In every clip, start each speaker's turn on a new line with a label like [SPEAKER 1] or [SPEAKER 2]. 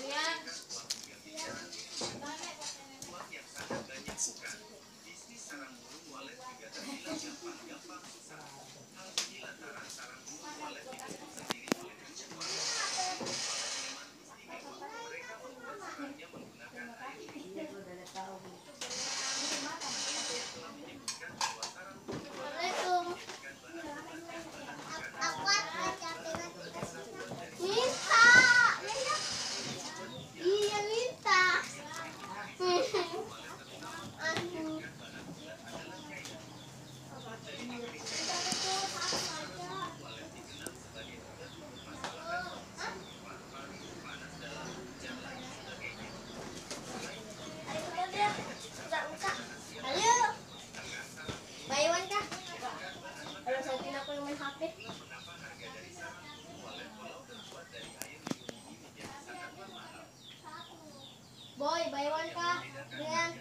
[SPEAKER 1] Boy, buy one kah? Dengan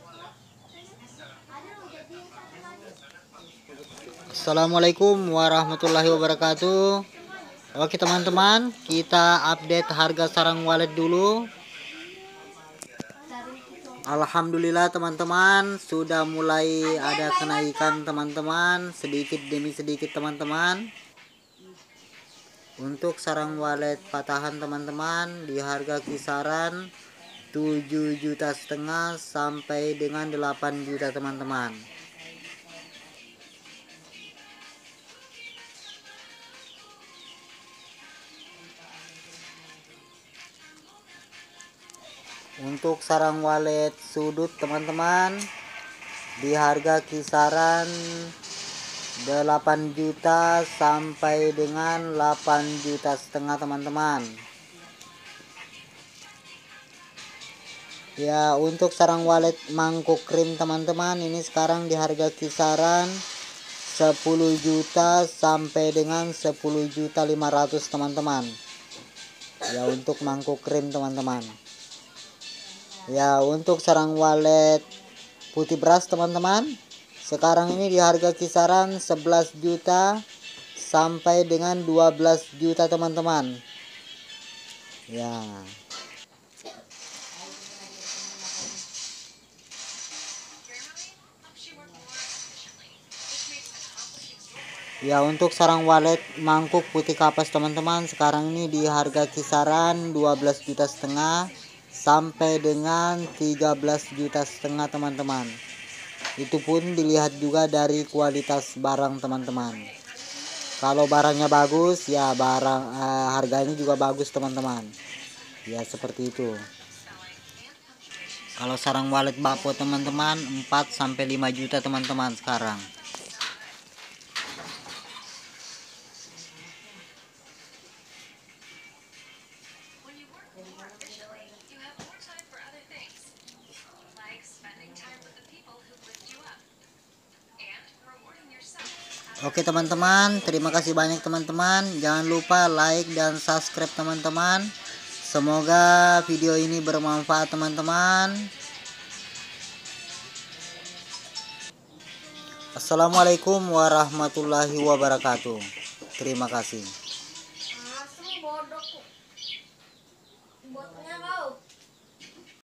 [SPEAKER 2] Assalamualaikum warahmatullahi wabarakatuh. Oke teman-teman, kita update harga sarang walet dulu. Alhamdulillah teman-teman, sudah mulai ada kenaikan teman-teman, sedikit demi sedikit teman-teman. Untuk sarang walet patahan teman-teman di harga kisaran 7,5 juta sampai dengan 8 juta teman-teman. Untuk sarang walet sudut teman-teman di harga kisaran 8 juta sampai dengan 8,5 juta teman-teman. Ya, untuk sarang walet mangkuk krim teman-teman, ini sekarang di harga kisaran 10 juta sampai dengan 10.500.000 teman-teman. Ya, untuk mangkuk krim teman-teman. Ya, untuk sarang walet putih beras teman-teman, sekarang ini di harga kisaran 11 juta sampai dengan 12 juta teman-teman. Ya. Ya, untuk sarang walet mangkuk putih kapas teman-teman, sekarang ini di harga kisaran 12,5 juta sampai dengan 13,5 juta teman-teman. Itu pun dilihat juga dari kualitas barang teman-teman. Kalau barangnya bagus, ya harganya juga bagus teman-teman. Ya, seperti itu. Kalau sarang walet bapo teman-teman 4 sampai 5 juta teman-teman sekarang. Oke teman-teman, terima kasih banyak teman-teman. Jangan lupa like dan subscribe teman-teman. Semoga video ini bermanfaat teman-teman. Assalamualaikum warahmatullahi wabarakatuh. Terima kasih.